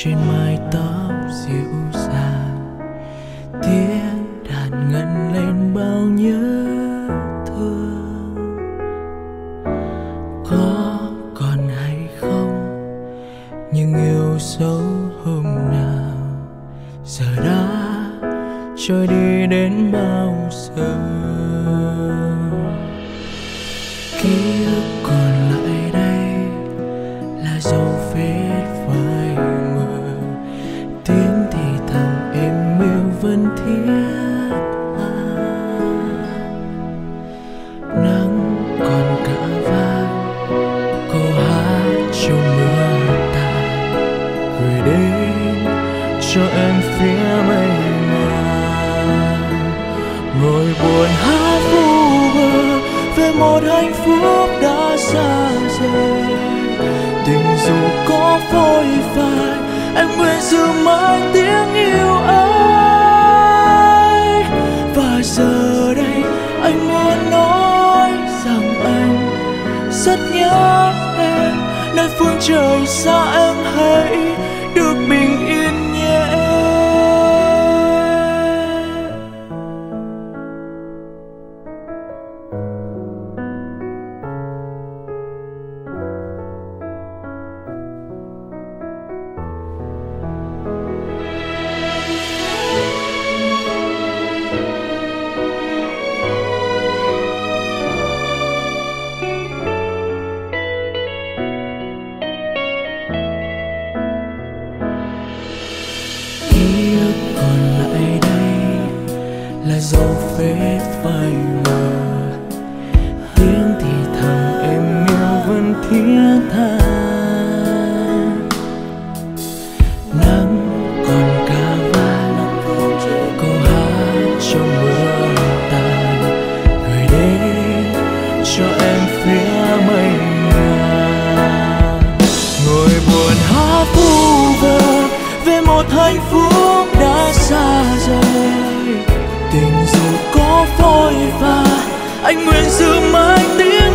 trên mái tóc dịu dàng, tiếng đàn ngân lên bao nhớ thương. Có còn hay không nhưng yêu dấu hôm nào giờ đã trôi đi đến bao giờ. Ký ức còn lại đây là dấu vết phai mờ, tiếng thì thầm êm mưu vẫn thiết tha. Nắng còn cả vai, câu hát trong mưa tàn gửi đến cho em phía mây ngàn. Ngồi buồn hát vu vơ về một hạnh phúc đã xa rời. Tình dù có phôi phai, em nguyện giữ mãi tiếng yêu ấy. Và giờ đây anh muốn nói rằng anh rất nhớ em, nơi phương trời xa em hãy được bình yên nhé. Là dấu vết phai mờ, tiếng thì thầm em yêu vẫn thiết tha. Nắng còn cả vai, câu hát trong mưa tàn gửi đến cho em phía mây ngàn. Ngồi buồn hát vu vơ về một hạnh phúc đã xa rời. Tình dù có phôi pha, anh nguyện giữ mãi tiếng